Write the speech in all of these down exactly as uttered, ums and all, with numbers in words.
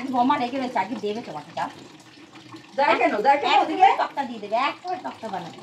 বোমা রেখে রয়েছে, আজকে দেবে তোমাকে। যাও দেয় কেন দেয় কেন ওদিকে তক্তা দিয়ে দেবে, এক করে তক্তা বানাবে।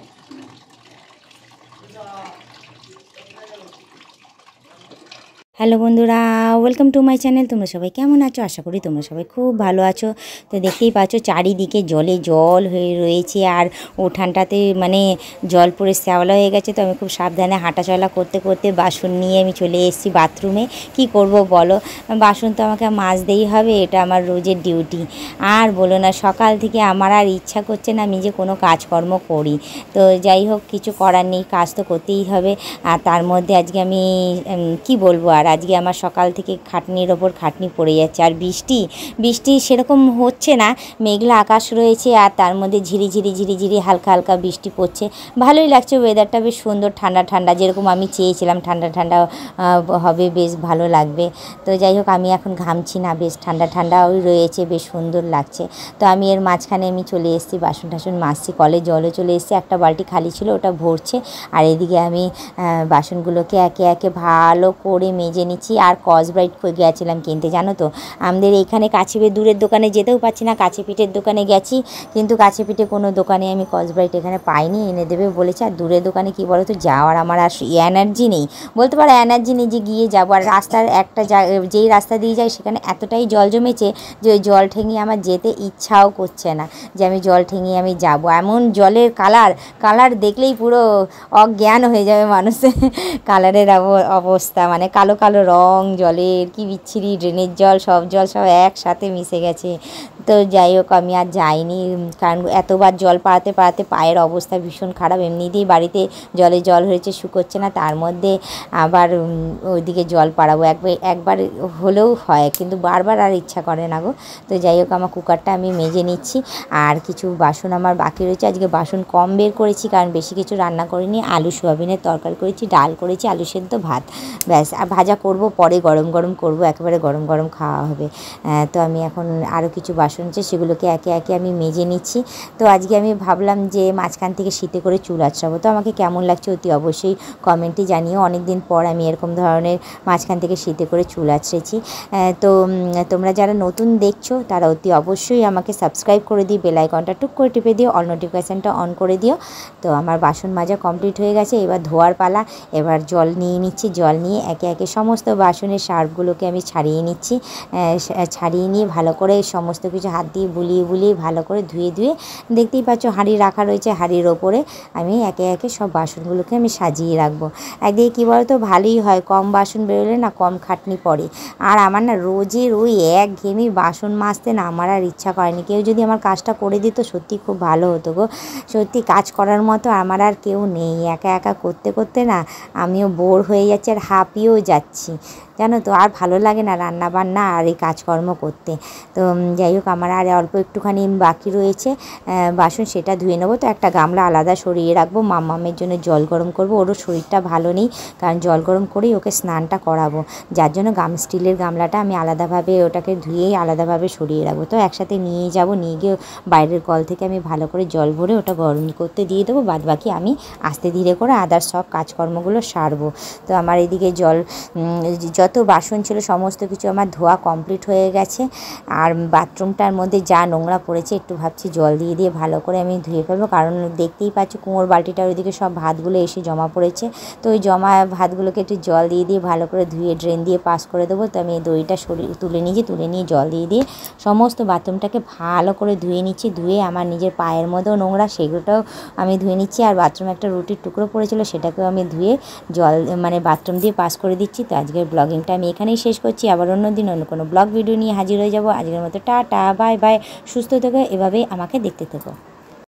হ্যালো বন্ধুরা, ওয়েলকাম টু মাই চ্যানেল। তোমরা সবাই কেমন আছো? আশা করি তোমরা সবাই খুব ভালো আছো। তো দেখতেই পাচ্ছ চারিদিকে জলে জল হয়ে রয়েছে, আর উঠানটাতে মানে জল পড়ে শ্যাওলা হয়ে গেছে। তো আমি খুব সাবধানে হাঁটাচলা করতে করতে বাসন নিয়ে আমি চলে এসেছি বাথরুমে। কি করব বলো, বাসন তো আমাকে মাজতেই হবে, এটা আমার রোজের ডিউটি। আর বলো না, সকাল থেকে আমার আর ইচ্ছা করছে না আমি যে কোনো কাজকর্ম করি। তো যাই হোক, কিছু করার নেই, কাজ তো করতেই হবে। আর তার মধ্যে আজকে আমি কি বলবো, আর আজকে আমার সকাল থেকে খাটনির ওপর খাটনি পড়ে যাচ্ছে। আর বৃষ্টি বৃষ্টি সেরকম হচ্ছে না, মেঘলা আকাশ রয়েছে, আর তার মধ্যে ঝিরিঝিরি ঝিরিঝিরি হালকা হালকা বৃষ্টি পড়ছে। ভালোই লাগছে, ওয়েদারটা বেশ সুন্দর, ঠান্ডা ঠান্ডা, যেরকম আমি চেয়েছিলাম ঠান্ডা ঠান্ডা হবে, বেশ ভালো লাগবে। তো যাই হোক, আমি এখন ঘামছি না, বেশ ঠান্ডা ঠান্ডা ওই রয়েছে, বেশ সুন্দর লাগছে। তো আমি এর মাঝখানে আমি চলে এসেছি, বাসন টাসন মাজছি, কলে জলও চলে এসেছি, একটা বালতি খালি ছিল ওটা ভরছে। আর এদিকে আমি বাসনগুলোকে একে একে ভালো করে মেজে নিচ্ছি। আর কসব্রাইট গিয়েছিলাম কিনতে, জানো তো আমাদের এখানে কাছে দূরের দোকানে যেতেও পারছি না, কাছে পিঠের দোকানে গেছি, কিন্তু কাছে পিঠে কোনো দোকানে আমি কসব্রাইট এখানে পাইনি, এনে দেবে বলেছে। আর দূরের দোকানে কি বলো তো, যাওয়ার আমার আর এনার্জি নেই, বলতে পারো এনার্জি নেই যে গিয়ে যাবো। আর রাস্তার একটা যেই রাস্তা দিয়ে যাই সেখানে এতটাই জল জমেছে যে ওই জল ঠেঙিয়ে আমার যেতে ইচ্ছাও করছে না, যে আমি জল ঠেঙিয়ে আমি যাব। এমন জলের কালার কালার দেখলেই পুরো অজ্ঞান হয়ে যাবে মানুষের কালারের অবস্থা, মানে কালো কালো রং জলের, কি বিচ্ছিরি, ড্রেনের জল, সব জল সব একসাথে মিশে গেছে। তো যাই হোক, আমি আর যাইনি, কারণ এতবার জল পাড়াতে পাড়াতে পায়ের অবস্থা ভীষণ খারাপ। এমনিতেই বাড়িতে জলে জল হয়েছে, শুকোচ্ছে না, তার মধ্যে আবার ওইদিকে জল পাড়াবো, একবার একবার হলেও হয়, কিন্তু বারবার আর ইচ্ছা করে না গো। তো যাই হোক, আমার কুকারটা আমি মেজে নিচ্ছি। আর কিছু বাসন আমার বাকি রয়েছে, আজকে বাসন কম বের করেছি, কারণ বেশি কিছু রান্না করিনি। আলু সোয়াবিনের তরকারি করেছি, ডাল করেছি, আলু সেদ্ধ, ভাত, ব্যাস। আর ভাজা করব পরে, গরম গরম করব, একেবারে গরম গরম খাওয়া হবে। তো আমি এখন আরও কিছু বাসন আছে, সেগুলোকে একে একে আমি মেজে নিচ্ছি। তো আজকে আমি ভাবলাম যে মাঝখান থেকে শীতে করে চুল আঁচড়াবো। তো আমাকে কেমন লাগছে অতি অবশ্যই কমেন্টে জানিও। অনেক দিন পর আমি এরকম ধরনের মাঝখান থেকে শীতে করে চুল আঁচড়েছি। তো তোমরা যারা নতুন দেখছো তারা অতি অবশ্যই আমাকে সাবস্ক্রাইব করে দিই, বেল আইকনটা টুক করে টিপে দিও, অল নোটিফিকেশানটা অন করে দিও। তো আমার বাসন মাজা কমপ্লিট হয়ে গেছে, এবার ধোয়ার পালা। এবার জল নিয়ে নিচ্ছি, জল নিয়ে একে একে সমস্ত বাসনের সার্ফগুলোকে আমি ছাড়িয়ে নিচ্ছি। ছাড়িয়ে নিয়ে ভালো করে সমস্ত কিছু হাত দিয়ে বুলিয়ে বুলিয়ে ভালো করে ধুয়ে ধুয়ে, দেখতেই পাচ্ছ হাঁড়ি রাখা রয়েছে, হাঁড়ির ওপরে আমি একে একে সব বাসনগুলোকে আমি সাজিয়ে রাখবো। একদিকে কী বলো তো, ভালোই হয়, কম বাসন বেরোলে না কম খাটনি পড়ে। আর আমার না রোজের ওই এক ঘেয়েমি বাসন মাজতে না আমার আর ইচ্ছা করেনি। কেউ যদি আমার কাজটা করে দিত সত্যি খুব ভালো হতো গো। সত্যি কাজ করার মতো আমার আর কেউ নেই, একা একা করতে করতে না আমিও বোর হয়ে যাচ্ছি, আর হাঁপিয়েও যাচ্ছি, জানো তো। আর ভালো লাগে না রান্না বান্না আর এই কাজকর্ম করতে। তো যাই হোক, আমার আর অল্প একটুখানি বাকি রয়েছে বাসন, সেটা ধুয়ে নেবো। তো একটা গামলা আলাদা সরিয়ে রাখবো, মাম্মামের জন্য জল গরম করব। ওরও শরীরটা ভালো নেই, কারণ জল গরম করেই ওকে স্নানটা করাবো, যার জন্য গাম স্টিলের গামলাটা আমি আলাদাভাবে ওটাকে ধুয়েই আলাদাভাবে সরিয়ে রাখবো। তো একসাথে নিয়ে যাব, নিয়ে গিয়ে বাইরের কল থেকে আমি ভালো করে জল ভরে ওটা গরম করতে দিয়ে দেবো। বাদ বাকি আমি আস্তে ধীরে করে আদার্স সব কাজকর্মগুলো সারবো। তো আমার এদিকে জল যত বাসন ছিল সমস্ত কিছু আমার ধোয়া কমপ্লিট হয়ে গেছে। আর বাথরুমটার মধ্যে যা নোংরা পড়েছে, একটু ভাবছি জল দিয়ে দিয়ে ভালো করে আমি ধুয়ে ফেলবো, কারণ দেখতেই পাচ্ছ কুয়োর বালতিটার ওইদিকে সব ভাতগুলো এসে জমা পড়েছে। তো ওই জমা ভাতগুলোকে একটু জল দিয়ে দিয়ে ভালো করে ধুয়ে ড্রেন দিয়ে পাস করে দেবো। তো আমি এই দইটা সরিয়ে তুলে নিয়েছি, তুলে নিয়ে জল দিয়ে দিয়ে সমস্ত বাথরুমটাকে ভালো করে ধুয়ে নিচ্ছি। ধুয়ে আমার নিজের পায়ের মধ্যেও নোংরা, সেগুলোটাও আমি ধুয়ে নিচ্ছি। আর বাথরুমে একটা রুটির টুকরো পড়েছিল, সেটাকেও আমি ধুয়ে জল মানে বাথরুম দিয়ে পাস করে দিচ্ছি। তো আজকের ব্লগিংটা আমি এখানেই শেষ করছি, আবার অন্য দিন অন্য কোনো ব্লগ ভিডিও নিয়ে হাজির হয়ে যাব। আজকের মতো টাটা, বাই বাই, সুস্থ থেকো, এভাবেই আমাকে দেখতে থেকো।